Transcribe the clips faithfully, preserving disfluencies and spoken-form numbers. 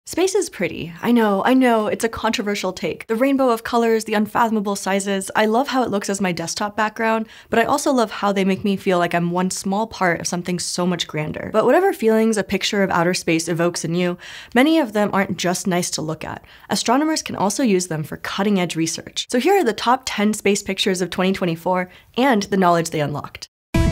Space is pretty. I know, I know, it's a controversial take. The rainbow of colors, the unfathomable sizes, I love how it looks as my desktop background, but I also love how they make me feel like I'm one small part of something so much grander. But whatever feelings a picture of outer space evokes in you, many of them aren't just nice to look at. Astronomers can also use them for cutting-edge research. So here are the top ten space pictures of twenty twenty-four and the knowledge they unlocked.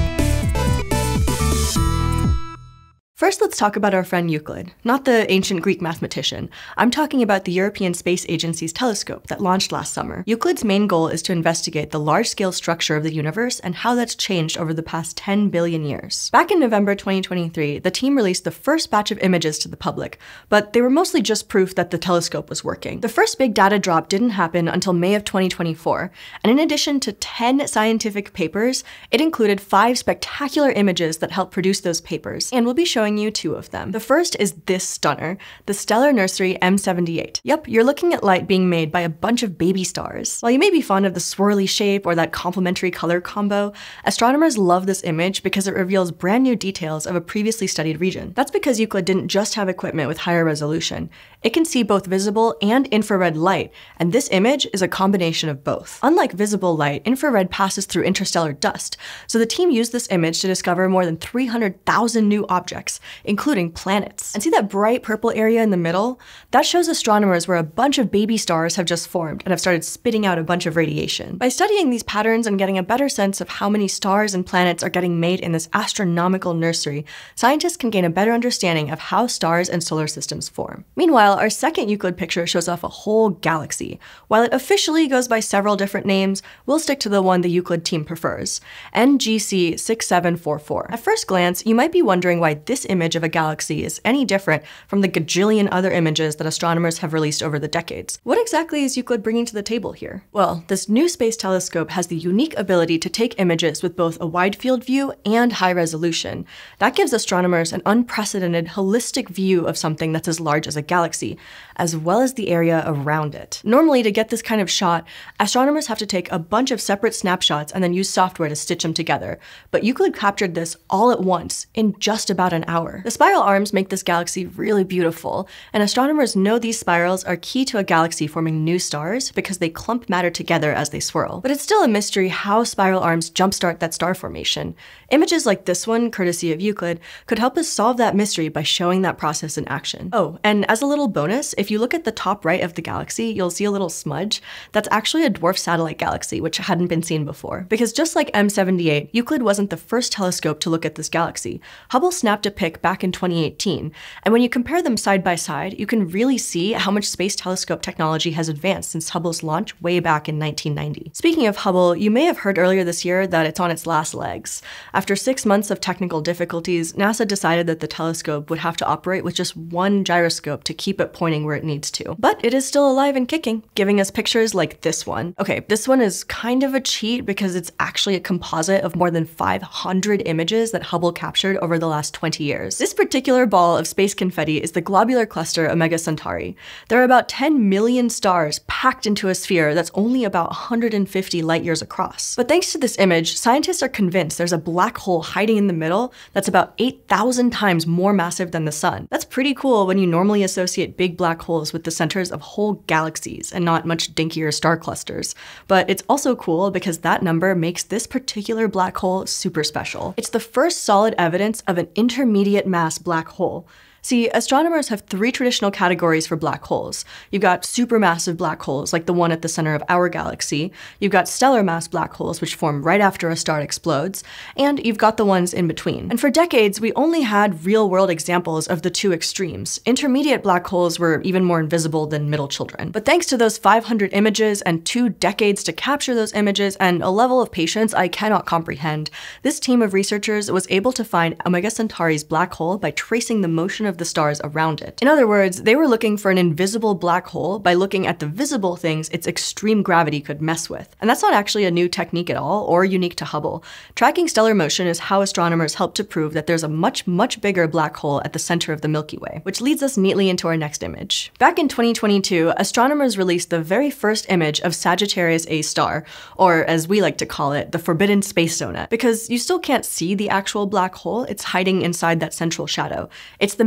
First, let's talk about our friend Euclid, not the ancient Greek mathematician. I'm talking about the European Space Agency's telescope that launched last summer. Euclid's main goal is to investigate the large-scale structure of the universe and how that's changed over the past ten billion years. Back in November twenty twenty-three, the team released the first batch of images to the public, but they were mostly just proof that the telescope was working. The first big data drop didn't happen until May of twenty twenty-four, and in addition to ten scientific papers, it included five spectacular images that helped produce those papers, and we'll be showing you two of them. The first is this stunner, the Stellar Nursery M seventy-eight. Yep, you're looking at light being made by a bunch of baby stars. While you may be fond of the swirly shape or that complementary color combo, astronomers love this image because it reveals brand new details of a previously studied region. That's because Euclid didn't just have equipment with higher resolution. It can see both visible and infrared light, and this image is a combination of both. Unlike visible light, infrared passes through interstellar dust, so the team used this image to discover more than three hundred thousand new objects, including planets. And see that bright purple area in the middle? That shows astronomers where a bunch of baby stars have just formed and have started spitting out a bunch of radiation. By studying these patterns and getting a better sense of how many stars and planets are getting made in this astronomical nursery, scientists can gain a better understanding of how stars and solar systems form. Meanwhile, our second Euclid picture shows off a whole galaxy. While it officially goes by several different names, we'll stick to the one the Euclid team prefers, N G C six seven four four. At first glance, you might be wondering why this image of a galaxy is any different from the gajillion other images that astronomers have released over the decades. What exactly is Euclid bringing to the table here? Well, this new space telescope has the unique ability to take images with both a wide field view and high resolution. That gives astronomers an unprecedented, holistic view of something that's as large as a galaxy, as well as the area around it. Normally, to get this kind of shot, astronomers have to take a bunch of separate snapshots and then use software to stitch them together. But Euclid captured this all at once in just about an hour. The spiral arms make this galaxy really beautiful, and astronomers know these spirals are key to a galaxy forming new stars because they clump matter together as they swirl. But it's still a mystery how spiral arms jumpstart that star formation. Images like this one, courtesy of Euclid, could help us solve that mystery by showing that process in action. Oh, and as a little bonus, if you look at the top right of the galaxy, you'll see a little smudge. That's actually a dwarf satellite galaxy, which hadn't been seen before. Because just like M seventy-eight, Euclid wasn't the first telescope to look at this galaxy. Hubble snapped a pic back in twenty eighteen, and when you compare them side by side, you can really see how much space telescope technology has advanced since Hubble's launch way back in nineteen ninety. Speaking of Hubble, you may have heard earlier this year that it's on its last legs. After six months of technical difficulties, NASA decided that the telescope would have to operate with just one gyroscope to keep it pointing where it needs to. But it is still alive and kicking, giving us pictures like this one. Okay, this one is kind of a cheat because it's actually a composite of more than five hundred images that Hubble captured over the last twenty years. This particular ball of space confetti is the globular cluster Omega Centauri. There are about ten million stars packed into a sphere that's only about one hundred fifty light years across. But thanks to this image, scientists are convinced there's a black hole hiding in the middle that's about eight thousand times more massive than the sun. That's pretty cool when you normally associate big black holes with the centers of whole galaxies and not much dinkier star clusters. But it's also cool because that number makes this particular black hole super special. It's the first solid evidence of an intermediate mass black hole. See, astronomers have three traditional categories for black holes. You've got supermassive black holes, like the one at the center of our galaxy. You've got stellar mass black holes, which form right after a star explodes. And you've got the ones in between. And for decades, we only had real-world examples of the two extremes. Intermediate black holes were even more invisible than middle children. But thanks to those five hundred images and two decades to capture those images and a level of patience I cannot comprehend, this team of researchers was able to find Omega Centauri's black hole by tracing the motion of the stars around it. In other words, they were looking for an invisible black hole by looking at the visible things its extreme gravity could mess with. And that's not actually a new technique at all, or unique to Hubble. Tracking stellar motion is how astronomers help to prove that there's a much, much bigger black hole at the center of the Milky Way, which leads us neatly into our next image. Back in twenty twenty-two, astronomers released the very first image of Sagittarius A star, or as we like to call it, the Forbidden Space Donut, because you still can't see the actual black hole, it's hiding inside that central shadow. It's the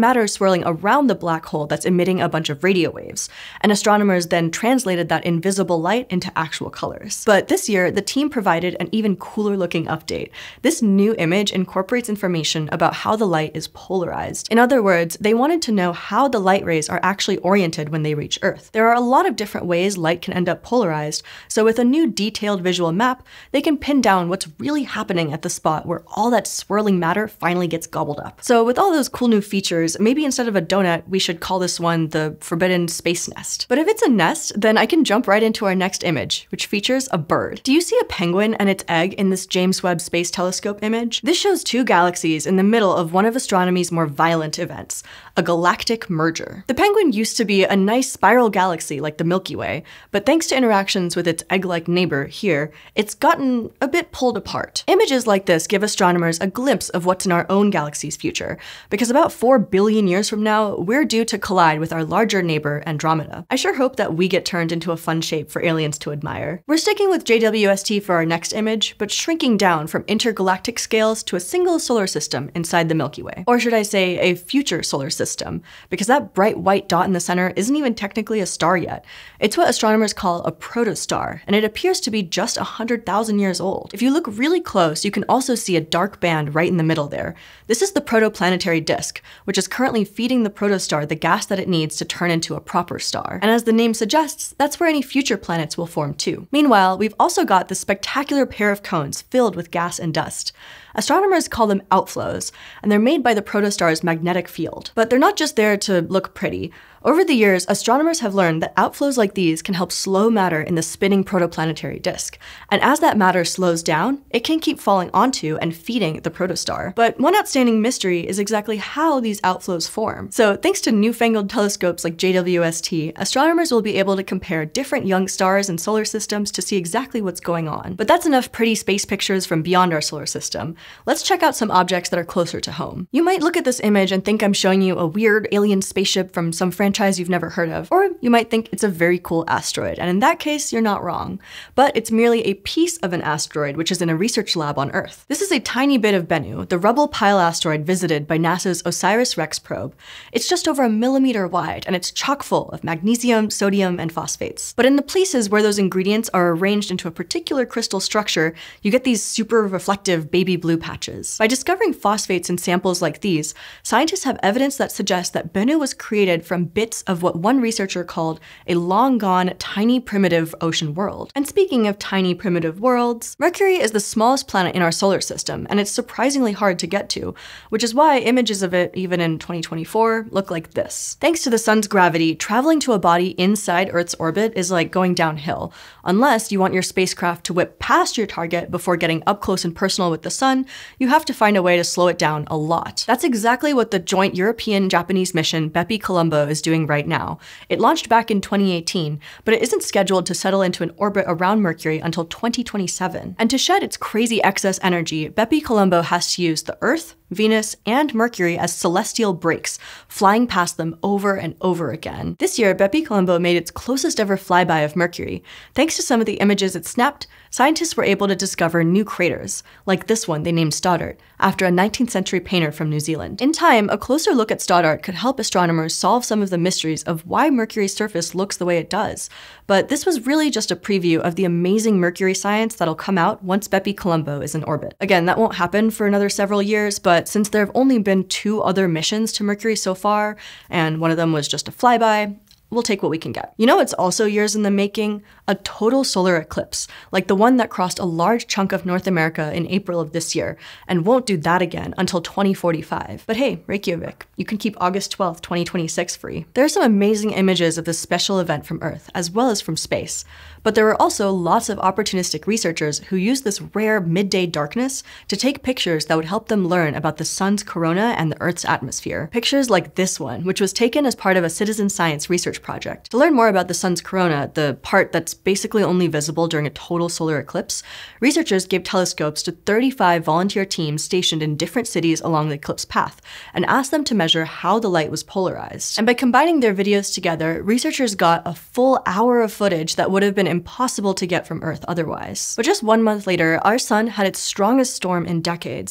matter swirling around the black hole that's emitting a bunch of radio waves, and astronomers then translated that invisible light into actual colors. But this year, the team provided an even cooler looking update. This new image incorporates information about how the light is polarized. In other words, they wanted to know how the light rays are actually oriented when they reach Earth. There are a lot of different ways light can end up polarized, so with a new detailed visual map, they can pin down what's really happening at the spot where all that swirling matter finally gets gobbled up. So with all those cool new features, maybe instead of a donut, we should call this one the Forbidden Space Nest. But if it's a nest, then I can jump right into our next image, which features a bird. Do you see a penguin and its egg in this James Webb Space Telescope image? This shows two galaxies in the middle of one of astronomy's more violent events, a galactic merger. The penguin used to be a nice spiral galaxy like the Milky Way, but thanks to interactions with its egg-like neighbor here, it's gotten a bit pulled apart. Images like this give astronomers a glimpse of what's in our own galaxy's future, because about four billion years from now, we're due to collide with our larger neighbor, Andromeda. I sure hope that we get turned into a fun shape for aliens to admire. We're sticking with J W S T for our next image, but shrinking down from intergalactic scales to a single solar system inside the Milky Way. Or should I say, a future solar system, because that bright white dot in the center isn't even technically a star yet. It's what astronomers call a protostar, and it appears to be just one hundred thousand years old. If you look really close, you can also see a dark band right in the middle there. This is the protoplanetary disk, which is currently feeding the protostar the gas that it needs to turn into a proper star. And as the name suggests, that's where any future planets will form too. Meanwhile, we've also got this spectacular pair of cones filled with gas and dust. Astronomers call them outflows, and they're made by the protostar's magnetic field. But they're not just there to look pretty. Over the years, astronomers have learned that outflows like these can help slow matter in the spinning protoplanetary disk. And as that matter slows down, it can keep falling onto and feeding the protostar. But one outstanding mystery is exactly how these outflows form. So thanks to newfangled telescopes like J W S T, astronomers will be able to compare different young stars and solar systems to see exactly what's going on. But that's enough pretty space pictures from beyond our solar system. Let's check out some objects that are closer to home. You might look at this image and think I'm showing you a weird alien spaceship from some franchise you've never heard of, or you might think it's a very cool asteroid, and in that case, you're not wrong. But it's merely a piece of an asteroid which is in a research lab on Earth. This is a tiny bit of Benu, the rubble pile asteroid visited by NASA's OSIRIS-REx probe. It's just over a millimeter wide, and it's chock full of magnesium, sodium, and phosphates. But in the places where those ingredients are arranged into a particular crystal structure, you get these super reflective baby blue patches. By discovering phosphates in samples like these, scientists have evidence that suggests that Benu was created from bits of what one researcher called a long-gone, tiny primitive ocean world. And speaking of tiny primitive worlds, Mercury is the smallest planet in our solar system, and it's surprisingly hard to get to, which is why images of it, even in twenty twenty-four, look like this. Thanks to the sun's gravity, traveling to a body inside Earth's orbit is like going downhill. Unless you want your spacecraft to whip past your target before getting up close and personal with the sun, you have to find a way to slow it down a lot. That's exactly what the joint European-Japanese mission Bepi Colombo is doing right now. It launched back in twenty eighteen, but it isn't scheduled to settle into an orbit around Mercury until twenty twenty-seven. And to shed its crazy excess energy, Bepi Colombo has to use the Earth, Venus, and Mercury as celestial brakes, flying past them over and over again. This year, Bepi Colombo made its closest ever flyby of Mercury. Thanks to some of the images it snapped, scientists were able to discover new craters, like this one they named Stoddart, after a nineteenth century painter from New Zealand. In time, a closer look at Stoddart could help astronomers solve some of the mysteries of why Mercury's surface looks the way it does. But this was really just a preview of the amazing Mercury science that'll come out once Bepi Colombo is in orbit. Again, that won't happen for another several years, but since there have only been two other missions to Mercury so far, and one of them was just a flyby, we'll take what we can get. You know what's also years in the making? A total solar eclipse, like the one that crossed a large chunk of North America in April of this year, and won't do that again until twenty forty-five. But hey, Reykjavik, you can keep August twelfth, twenty twenty-six free. There are some amazing images of this special event from Earth, as well as from space. But there are also lots of opportunistic researchers who use this rare midday darkness to take pictures that would help them learn about the sun's corona and the Earth's atmosphere. Pictures like this one, which was taken as part of a citizen science research project. To learn more about the sun's corona, the part that's basically only visible during a total solar eclipse, researchers gave telescopes to thirty-five volunteer teams stationed in different cities along the eclipse path and asked them to measure how the light was polarized. And by combining their videos together, researchers got a full hour of footage that would have been impossible to get from Earth otherwise. But just one month later, our sun had its strongest storm in decades.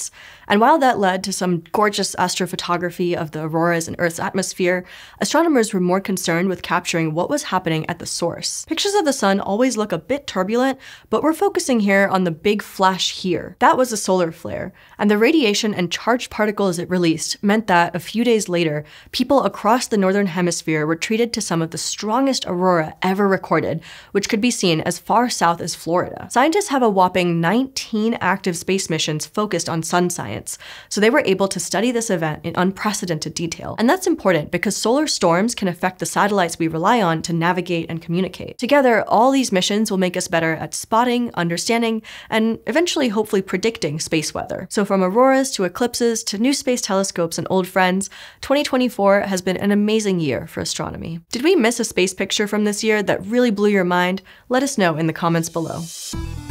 And while that led to some gorgeous astrophotography of the auroras in Earth's atmosphere, astronomers were more concerned with capturing what was happening at the source. Pictures of the sun always look a bit turbulent, but we're focusing here on the big flash here. That was a solar flare, and the radiation and charged particles it released meant that a few days later, people across the northern hemisphere were treated to some of the strongest aurora ever recorded, which could be seen as far south as Florida. Scientists have a whopping nineteen active space missions focused on sun science, so they were able to study this event in unprecedented detail. And that's important because solar storms can affect the satellites we rely on to navigate and communicate. Together, all these missions will make us better at spotting, understanding, and eventually hopefully predicting space weather. So from auroras to eclipses to new space telescopes and old friends, twenty twenty-four has been an amazing year for astronomy. Did we miss a space picture from this year that really blew your mind? Let us know in the comments below.